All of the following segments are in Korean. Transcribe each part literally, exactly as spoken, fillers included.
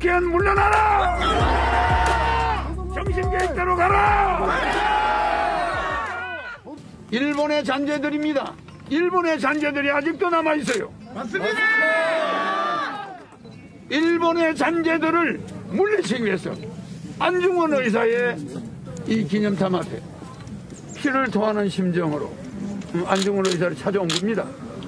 국회의원 물러나라! 정신계획대로 가라! 일본의 잔재들입니다. 일본의 잔재들이 아직도 남아있어요. 맞습니다. 일본의 잔재들을 물리치기 위해서 안중근 의사의 이 기념탑 앞에 피를 토하는 심정으로 안중근 의사를 찾아온 겁니다.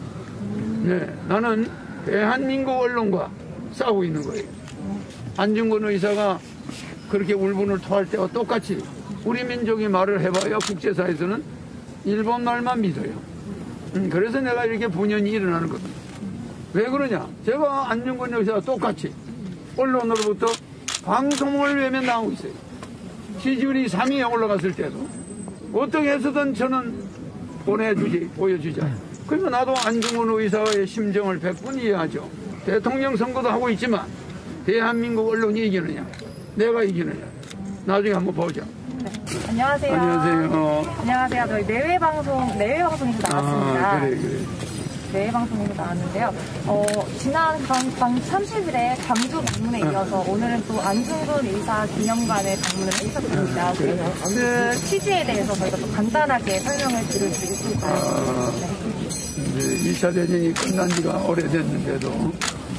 네, 나는 대한민국 언론과 싸우고 있는 거예요. 안중근 의사가 그렇게 울분을 토할 때와 똑같이 우리 민족이 말을 해봐야 국제사에서는 일본 말만 믿어요. 음, 그래서 내가 이렇게 분연이 일어나는 겁니다. 왜 그러냐? 제가 안중근 의사와 똑같이 언론으로부터 방송을 외면 나오고 있어요. 지지율이 삼 위에 올라갔을 때도 어떻게 해서든 저는 보내주지, 보여주자. 그래서 나도 안중근 의사의 심정을 백 분 이해하죠. 대통령 선거도 하고 있지만 대한민국 언론이 이기느냐, 내가 이기느냐. 나중에 한번 보자. 네. 안녕하세요. 안녕하세요. 안녕하세요. 저희 내외 방송, 내외 방송에서 나왔습니다. 아, 그래, 그래. 내외 방송에서 나왔는데요. 어, 지난 방 삼십 일에 광주 방문에 이어서 오늘은 또 안중근 의사 기념관에 방문을 했었습니다. 그, 그 취지에 대해서 저희가 또 간단하게 설명을 드릴 수 있을까요? 아, 네. 이제 이 차 대전이 끝난 지가 오래됐는데도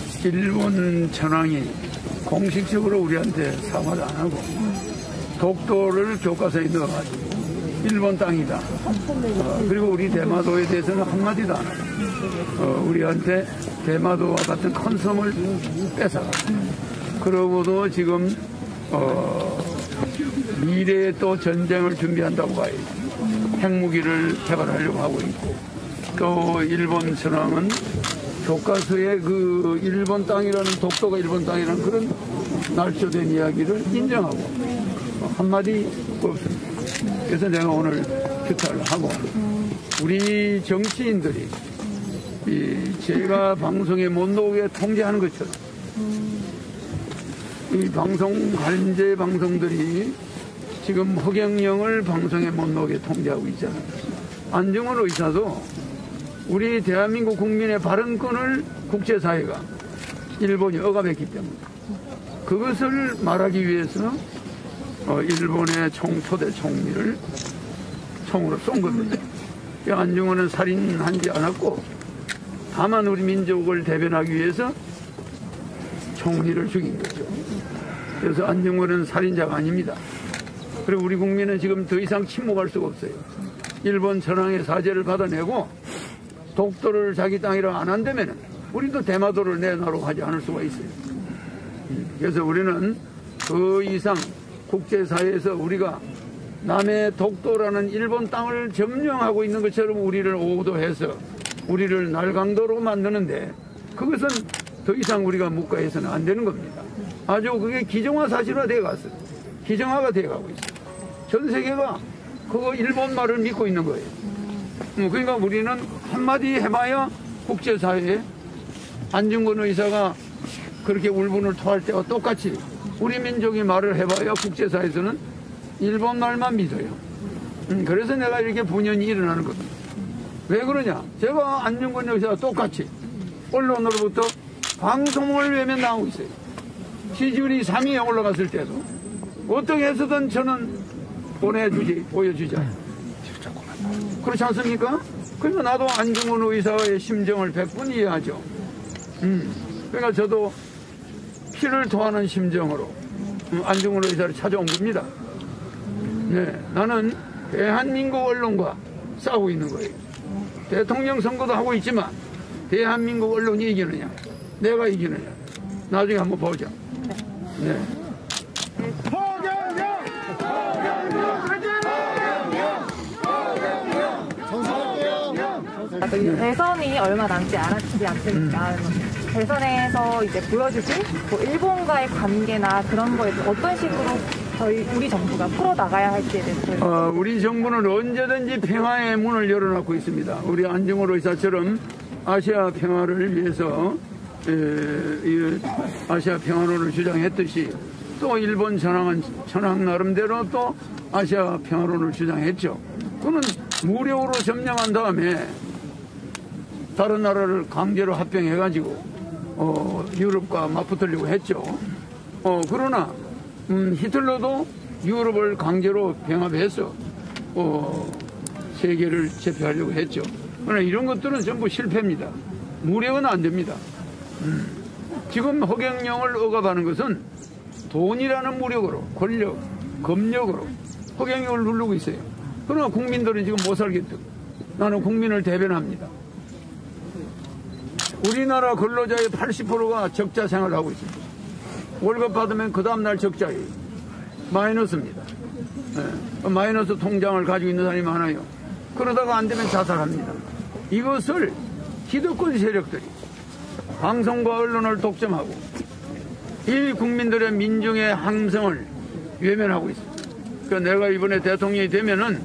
일본 천황이 공식적으로 우리한테 사과도 안 하고 독도를 교과서에 넣어가지고 일본 땅이다. 어, 그리고 우리 대마도에 대해서는 한마디도 안 하고 어, 우리한테 대마도와 같은 큰 섬을 뺏어갔어요. 그러고도 지금 어, 미래에 또 전쟁을 준비한다고 봐야지. 핵무기를 개발하려고 하고 있고 또 일본 천황은 교과서에 그 일본 땅이라는 독도가 일본 땅이라는 그런 날조된 이야기를 인정하고 한마디 없습니다. 그래서 내가 오늘 규탄을 하고 우리 정치인들이 이 제가 방송에 못 나오게 통제하는 것처럼 이 방송 관제 방송들이 지금 허경영을 방송에 못 나오게 통제하고 있잖아요. 안중근 의사도 우리 대한민국 국민의 발언권을 국제사회가 일본이 억압했기 때문에 그것을 말하기 위해서 어, 일본의 총 초대 총리를 총으로 쏜 겁니다. 안중근은 살인하지 않았고 다만 우리 민족을 대변하기 위해서 총리를 죽인 거죠. 그래서 안중근은 살인자가 아닙니다. 그리고 우리 국민은 지금 더 이상 침묵할 수가 없어요. 일본 천황의 사죄를 받아내고 독도를 자기 땅이라 안 한다면 우리도 대마도를 내놔로 하지 않을 수가 있어요. 그래서 우리는 그 이상 국제사회에서 우리가 남의 독도라는 일본 땅을 점령하고 있는 것처럼 우리를 오도해서 우리를 날강도로 만드는데 그것은 더 이상 우리가 묵과해서는 안 되는 겁니다. 아주 그게 기정화 사실화 되어갔어요. 기정화가 되어가고 있어요. 전 세계가 그거 일본 말을 믿고 있는 거예요. 그러니까 우리는 한마디 해봐야 국제사회에 안중근 의사가 그렇게 울분을 토할 때와 똑같이 우리 민족이 말을 해봐야 국제사회에서는 일본 말만 믿어요. 음, 그래서 내가 이렇게 분연이 일어나는 겁니다. 왜 그러냐? 제가 안중근 의사와 똑같이 언론으로부터 방송을 외면 나오고 있어요. 지지율이 삼 위에 올라갔을 때도 어떻게 해서든 저는 보내주지, 보여주자. 그렇지 않습니까? 그러니까 나도 안중근 의사의 심정을 백 분 이해하죠. 음, 그러니까 저도 피를 토하는 심정으로 안중근 의사를 찾아온 겁니다. 네, 나는 대한민국 언론과 싸우고 있는 거예요. 대통령 선거도 하고 있지만 대한민국 언론이 이기느냐, 내가 이기느냐. 나중에 한번 보자. 네. 대선이 얼마 남지 않았지 않습니까? 음. 대선에서 이제 보여주실 뭐 일본과의 관계나 그런 거에 어떤 식으로 저희 우리 정부가 풀어 나가야 할지에 대해서 어, 우리 정부는 언제든지 평화의 문을 열어놓고 있습니다. 우리 안중근 의사처럼 아시아 평화를 위해서 에, 이 아시아 평화론을 주장했듯이 또 일본 천황은 천황 나름대로 또 아시아 평화론을 주장했죠. 그는 무력으로 점령한 다음에 다른 나라를 강제로 합병해가지고 어, 유럽과 맞붙으려고 했죠. 어, 그러나 음, 히틀러도 유럽을 강제로 병합해서 어, 세계를 제패하려고 했죠. 그러나 이런 것들은 전부 실패입니다. 무력은 안 됩니다. 음. 지금 허경영을 억압하는 것은 돈이라는 무력으로, 권력, 검력으로 허경영을 누르고 있어요. 그러나 국민들은 지금 못 살겠다. 나는 국민을 대변합니다. 우리나라 근로자의 팔십 퍼센트가 적자 생활을 하고 있습니다. 월급 받으면 그 다음날 적자예요. 마이너스입니다. 네. 마이너스 통장을 가지고 있는 사람이 많아요. 그러다가 안 되면 자살합니다. 이것을 기득권 세력들이 방송과 언론을 독점하고 이 국민들의 민중의 함성을 외면하고 있습니다. 그러니까 내가 이번에 대통령이 되면은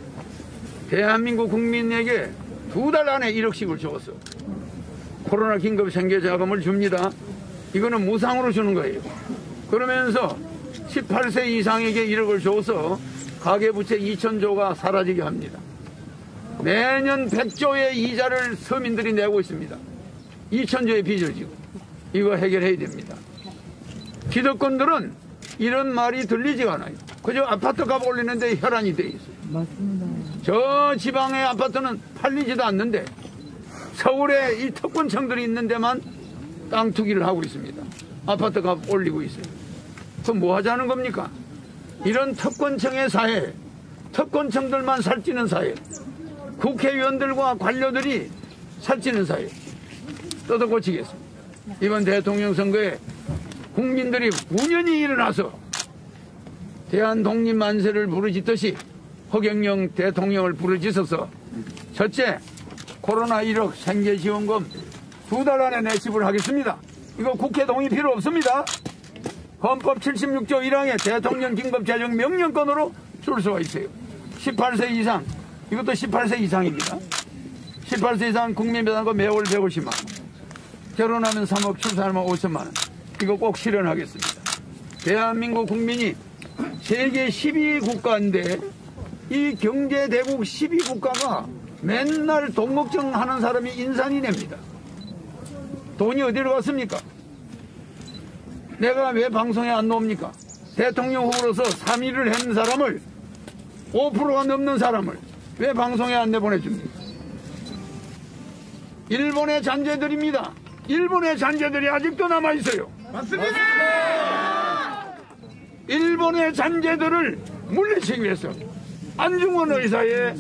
대한민국 국민에게 두 달 안에 일억씩을 줬어. 코로나 긴급 생계 자금을 줍니다. 이거는 무상으로 주는 거예요. 그러면서 십팔 세 이상에게 일억을 줘서 가계부채 이천조가 사라지게 합니다. 매년 백조의 이자를 서민들이 내고 있습니다. 이천조의 빚을 지고 이거 해결해야 됩니다. 기득권들은 이런 말이 들리지가 않아요. 그저 아파트 값 올리는데 혈안이 돼 있어요. 맞습니다. 저 지방의 아파트는 팔리지도 않는데 서울에 이 특권층들이 있는 데만 땅 투기를 하고 있습니다. 아파트 값 올리고 있어요. 그럼 뭐 하자는 겁니까? 이런 특권층의 사회, 특권층들만 살찌는 사회, 국회의원들과 관료들이 살찌는 사회 뜯어 고치겠습니다. 이번 대통령 선거에 국민들이 운연히 일어나서 대한 독립 만세를 부르짖듯이 허경영 대통령을 부르짖어서 첫째, 코로나 일억 생계지원금 두 달 안에 내집을 하겠습니다. 이거 국회 동의 필요 없습니다. 헌법 칠십육조 일항에 대통령 긴급재정 명령권으로 줄 수가 있어요. 십팔 세 이상, 이것도 십팔 세 이상입니다. 십팔 세 이상 국민배당금 매월 백오십만 원, 결혼하면 삼억, 출산하면 오천만 원, 이거 꼭 실현하겠습니다. 대한민국 국민이 세계 십이 위 국가인데 이 경제대국 십이 국가가 맨날 돈 걱정하는 사람이 인산이냅니다. 돈이 어디로 갔습니까? 내가 왜 방송에 안 나옵니까? 대통령 후보로서 삼 위를 한 사람을, 오 퍼센트가 넘는 사람을 왜 방송에 안 내보내줍니까? 일본의 잔재들입니다. 일본의 잔재들이 아직도 남아있어요. 맞습니다. 일본의 잔재들을 물리치기 위해서 안중근 의사의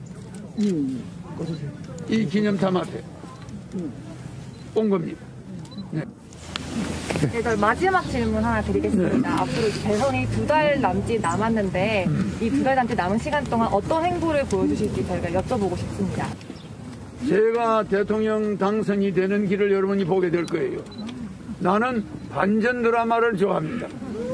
이 기념탑 앞에 온 겁니다. 네. 네, 마지막 질문 하나 드리겠습니다. 네. 앞으로 대선이 두 달 남짓 남았는데 음. 이 두 달 남짓 남은 시간 동안 어떤 행보를 보여주실지 저희가 여쭤보고 싶습니다. 제가 대통령 당선이 되는 길을 여러분이 보게 될 거예요. 나는 반전 드라마를 좋아합니다.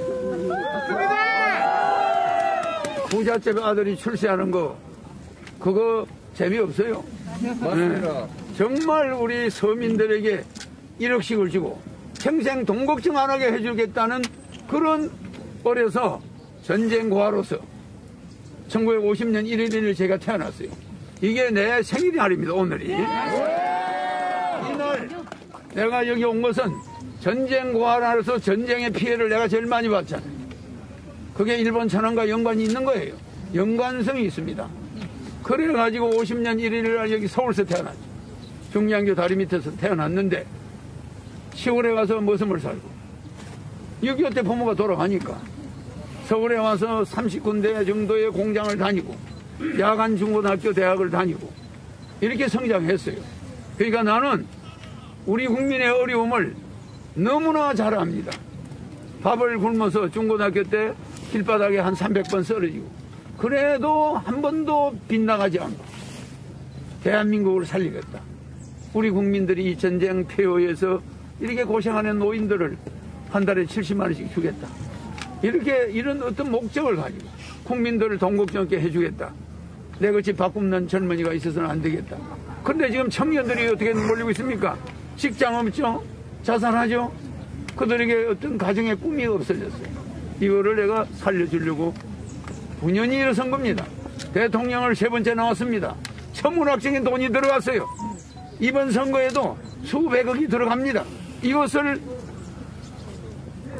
부잣집 아들이 출세하는 거 그거 재미없어요. 맞습니다. 네. 정말 우리 서민들에게 일억씩을 주고 평생 돈 걱정 안 하게 해주겠다는 그런 어려서 전쟁 고아로서 천구백오십 년 일월 일일 제가 태어났어요. 이게 내 생일이 날입니다. 오늘이. 이날 내가 여기 온 것은 전쟁 고아로서 전쟁의 피해를 내가 제일 많이 봤잖아요. 그게 일본 천황과 연관이 있는 거예요. 연관성이 있습니다. 그래가지고 오십 년 일월 일일 여기 서울서 태어났죠. 중량교 다리 밑에서 태어났는데 시골에 가서 머슴을 살고 육이오 때 부모가 돌아가니까 서울에 와서 삼십 군데 정도의 공장을 다니고 야간 중고등학교 대학을 다니고 이렇게 성장했어요. 그러니까 나는 우리 국민의 어려움을 너무나 잘 압니다. 밥을 굶어서 중고등학교 때 길바닥에 한 삼백 번 쓰러지고 그래도 한 번도 빗나가지 않고 대한민국을 살리겠다. 우리 국민들이 이 전쟁 폐허에서 이렇게 고생하는 노인들을 한 달에 칠십만 원씩 주겠다. 이렇게 이런 어떤 목적을 가지고 국민들을 돈 걱정 없게 해주겠다. 내 같이 바꿈는 젊은이가 있어서는 안 되겠다. 그런데 지금 청년들이 어떻게 몰리고 있습니까? 직장 없죠? 자살하죠? 그들에게 어떤 가정의 꿈이 없어졌어요. 이거를 내가 살려주려고 분연히 일어선 겁니다. 대통령을 세 번째 나왔습니다. 천문학적인 돈이 들어갔어요. 이번 선거에도 수백억이 들어갑니다. 이것을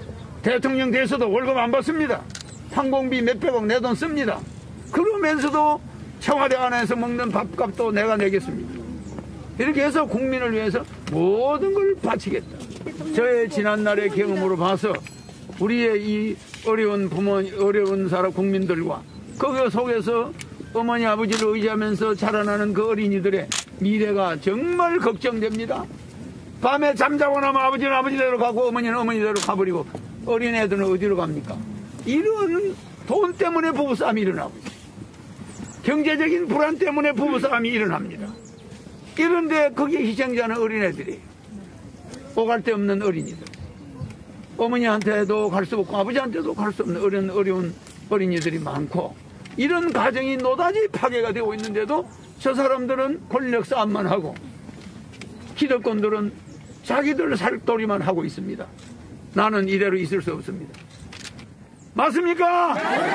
대통령 돼서도 월급 안 받습니다. 항공비 몇백억 내 돈 씁니다. 그러면서도 청와대 안에서 먹는 밥값도 내가 내겠습니다. 이렇게 해서 국민을 위해서 모든 걸 바치겠다. 저의 지난날의 경험으로 봐서 우리의 이 어려운 부모, 어려운 사람 국민들과 그 속에서 어머니 아버지를 의지하면서 자라나는 그 어린이들의 미래가 정말 걱정됩니다. 밤에 잠자고 나면 아버지는 아버지대로 가고 어머니는 어머니대로 가버리고 어린애들은 어디로 갑니까? 이런 돈 때문에 부부싸움이 일어나고 있어요. 경제적인 불안 때문에 부부싸움이 일어납니다. 이런데 거기에 희생자는 어린애들이에요. 오갈 데 없는 어린이들. 어머니한테도 갈 수 없고 아버지한테도 갈 수 없는 어려운, 어려운 어린이들이 많고 이런 가정이 노다지 파괴가 되고 있는데도 저 사람들은 권력 싸움만 하고 기득권들은 자기들 살도리만 하고 있습니다. 나는 이대로 있을 수 없습니다. 맞습니까?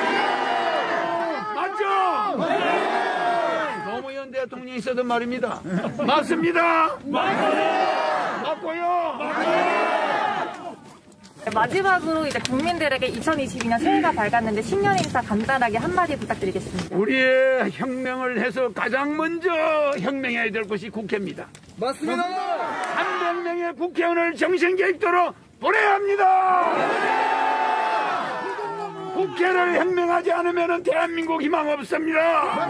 맞죠? 노무현 대통령이 쓰던 말입니다. 맞습니다. 맞고요. 마지막으로 이제 국민들에게 이천이십이 년 새해가 밝았는데 신년 인사 간단하게 한마디 부탁드리겠습니다. 우리의 혁명을 해서 가장 먼저 혁명해야 될 것이 국회입니다. 맞습니다. 삼백 명의 국회의원을 정신개입도로 보내야 합니다. 국회를 혁명하지 않으면 대한민국 희망 없습니다.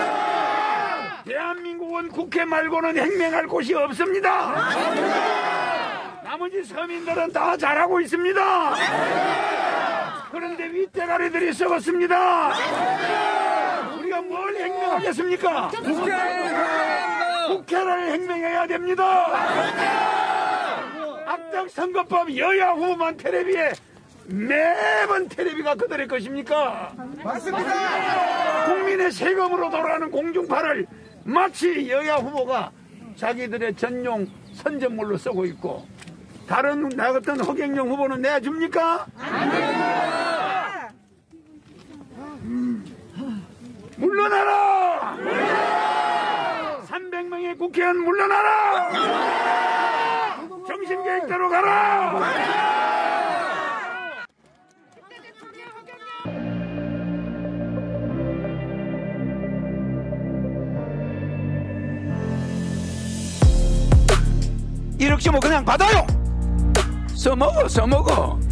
대한민국은 국회 말고는 혁명할 곳이 없습니다. 나머지 서민들은 다 잘하고 있습니다. 그런데 윗대가리들이 썩었습니다. 우리가 뭘 혁명하겠습니까? 국회를 혁명해야 됩니다. 악덕 선거법 여야 후보만 텔레비에 매번 텔레비가 그들의 것입니까? 맞습니다. 국민의 세금으로 돌아가는 공중파를 마치 여야 후보가 자기들의 전용 선전물로 쓰고 있고 다른 나 같은 허경영 후보는 내줍니까? 아닙니다. 음. 물러나라! 삼백 명의 국회의원 물러나라! 정신계획대로 가라! 일억씩 뭐 그냥 받아요! 써먹어 써먹어